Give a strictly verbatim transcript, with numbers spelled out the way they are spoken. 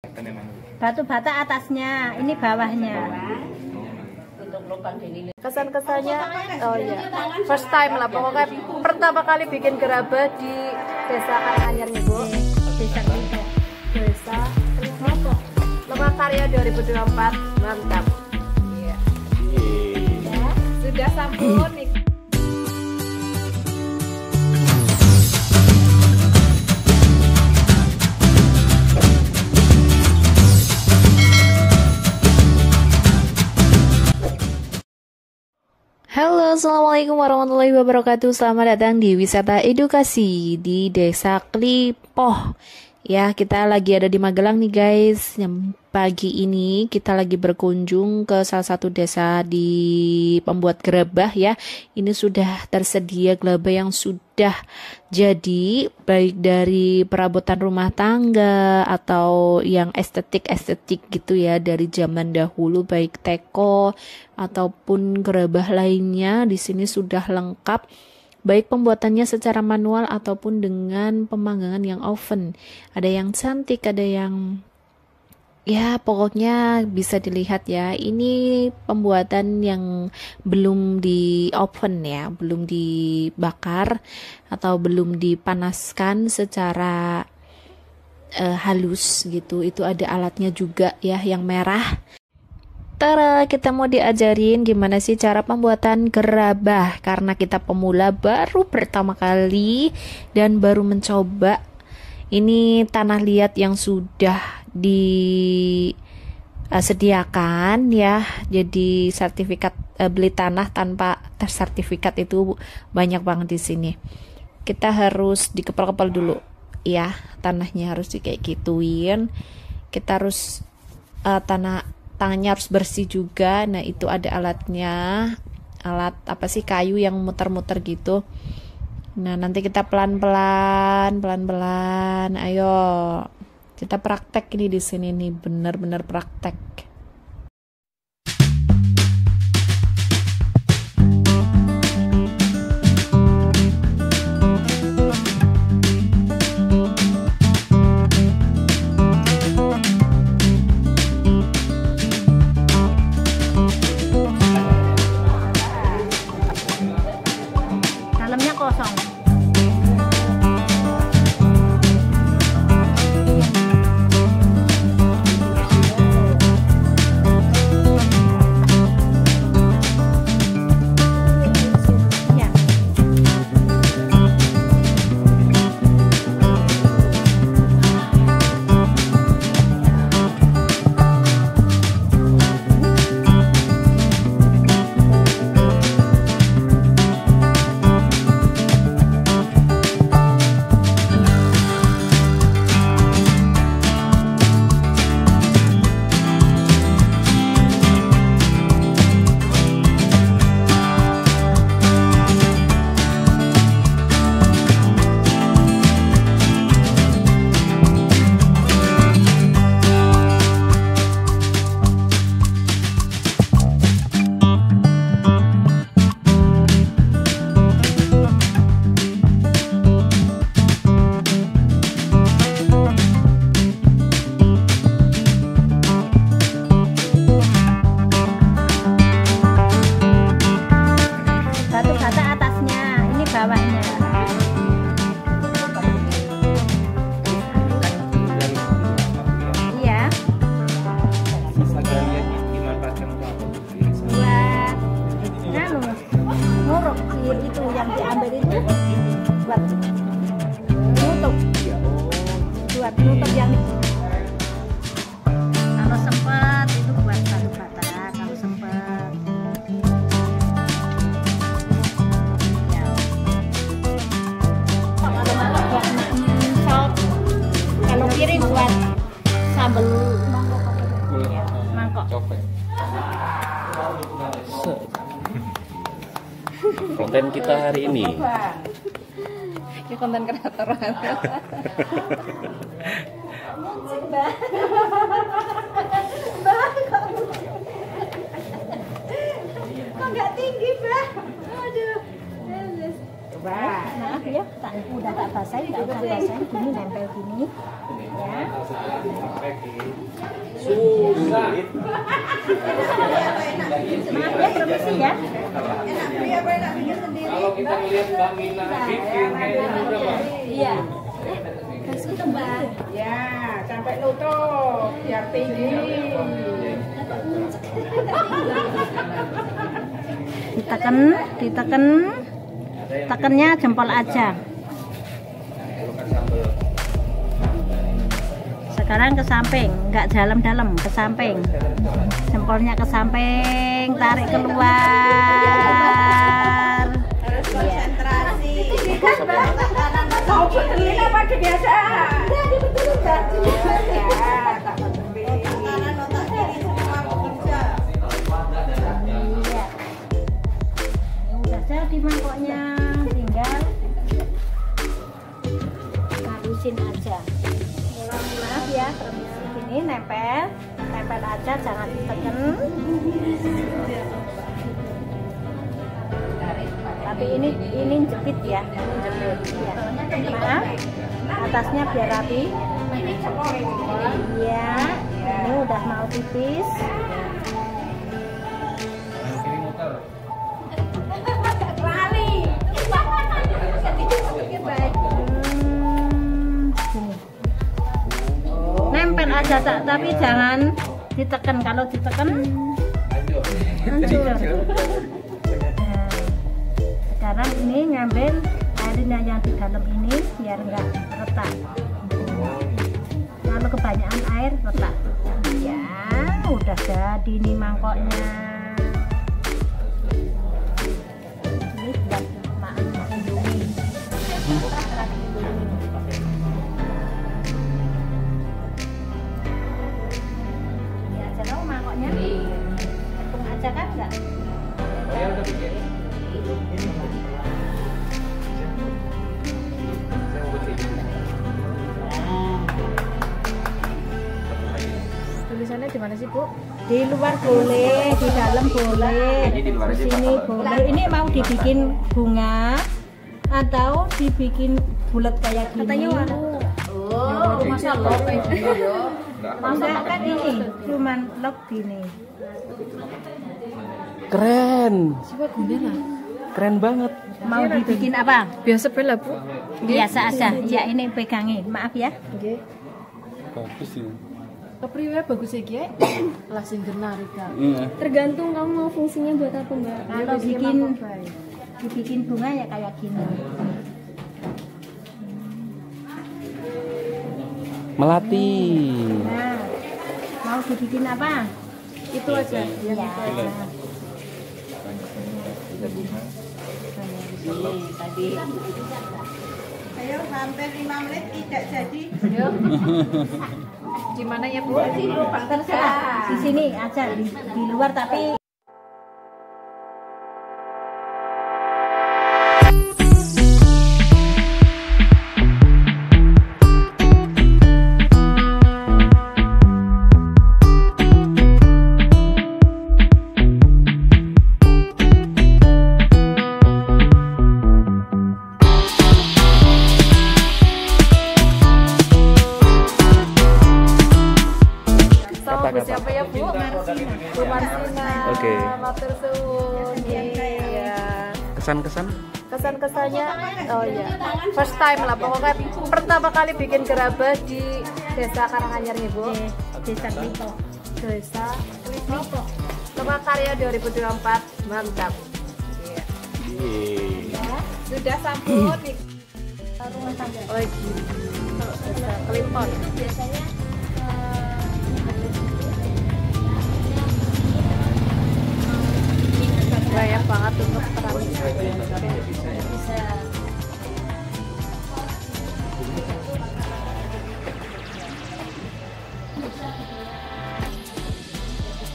Batu bata atasnya, ini bawahnya. Kesan-kesannya, oh iya, first time lah pokoknya pertama kali bikin gerabah di Desa Karanganyar nih Bu. Desa Klipo. Desa Klipo. Lokakarya dua ribu dua puluh empat, mantap. Iya. Ya, sudah sampun nih. Halo, assalamualaikum warahmatullahi wabarakatuh. Selamat datang di wisata edukasi di Desa Klipo. Ya, kita lagi ada di Magelang nih guys. Yang pagi ini kita lagi berkunjung ke salah satu desa di pembuat gerabah ya. Ini sudah tersedia gerabah yang sudah jadi, baik dari perabotan rumah tangga atau yang estetik-estetik gitu ya, dari zaman dahulu, baik teko ataupun gerabah lainnya. Di sini sudah lengkap, baik pembuatannya secara manual ataupun dengan pemanggangan yang oven. Ada yang cantik, ada yang ya pokoknya bisa dilihat ya. Ini pembuatan yang belum di oven ya, belum dibakar atau belum dipanaskan secara uh, halus gitu. Itu ada alatnya juga ya, yang merah. Tara, kita mau diajarin gimana sih cara pembuatan gerabah, karena kita pemula baru pertama kali dan baru mencoba. Ini tanah liat yang sudah disediakan ya, jadi sertifikat uh, beli tanah tanpa tersertifikat itu banyak banget di sini. Kita harus dikepal-kepal dulu ya, tanahnya harus di kayak gituin. Kita harus uh, tanah tangannya harus bersih juga. Nah, itu ada alatnya, alat apa sih, kayu yang muter-muter gitu. Nah, nanti kita pelan-pelan, pelan-pelan. Ayo, kita praktek ini di sini nih, bener-bener praktek. Dalamnya kosong. Batu bata atasnya, ini bawahnya. Iya. Buat nganu, nguruk itu yang diambil itu buat nutup, buat nutup yang kalau sempat itu buat batu bata, kalau sempat. Kalau piring buat sambal mangkok. Konten kita hari ini. Ini konten kreator. Mbak. Mbak kok. Kok nggak tinggi, Mbak? Aduh. Coba. Maaf ya, tak udah tak basahin, tak usah basahin, gini nempel gini. Sulit. Maaf ya, permisi ya. Kalau kita melihat Mbak Mina bikin kayaknya mudah, Mbak. Iya. Ya, sampai lutut biar tinggi. Diteken, diteken, tekennya jempol aja. Sekarang ke samping, nggak dalam-dalam, ke samping. Jempolnya ke samping, tarik keluar. Konsentrasi. Kau betulin apa biasa? Udah jadi mangkoknya, tinggal halusin aja. Maaf ya, permisi gini nempel, nempel aja, jangan ditekan. Tapi ini ini jepit ya, jepit. Ya. Maaf, atasnya biar rapi. Iya, ini udah mau tipis. Nempel aja tak, tapi jangan ditekan. Kalau ditekan hancur. Nah, sekarang ini ngambil airnya yang di dalam ini biar enggak retak. Kalau kebanyakan air retak. Ya, udah jadi ini mangkoknya. Ini buat makan Indomie. Mangkoknya tepung aja kan enggak? Saya udah bikin. Tulisannya di mana sih, Bu? Di luar boleh, di dalam boleh, di sini boleh. Ini mau dibikin bunga atau dibikin bulat kayak gini? Katanya warna. Oh, masa loh kayak gini ya. Enggak kan ini, cuman log gini. Keren. Coba gini lah. Keren banget. Mau dibikin apa? Biasa bela, Bu. Biasa aja. Ya ini pegangin, maaf ya. Nggih. Bagus sih. Kepriwe bagus iki? Lah sing genar iki. Iya. Tergantung kamu mau fungsinya buat apa, Mbak. Kalau bikin dibikin bunga ya kayak gini. Melati. Nah, mau dibikin apa? Itu aja. Ya. Tadi. Ayo hampir lima menit tidak jadi. Yuk. Gimana ya, Bu? Terserah. Di sini aja di, di luar tapi siapa ya, Bu? Bu Marsina. Oke. Matur suwun. Iya. Kesan-kesan? Kesan-kesannya, oh iya, first time lah pokoknya pertama kali bikin gerabah di Desa Karanganyar nih, Bu. desa Klipo. Desa Klipo. Lokakarya dua ribu dua puluh empat, mantap. Iya. Yeay. Sudah sambut nih. Oh gitu. Desa Klipo. Biasanya banyak banget untuk keramik.